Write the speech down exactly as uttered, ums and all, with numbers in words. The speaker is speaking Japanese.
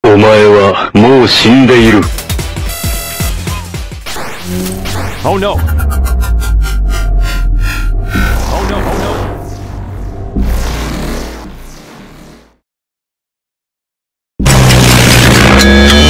お前はもう死んでいる。 Oh no! Oh no, oh no! You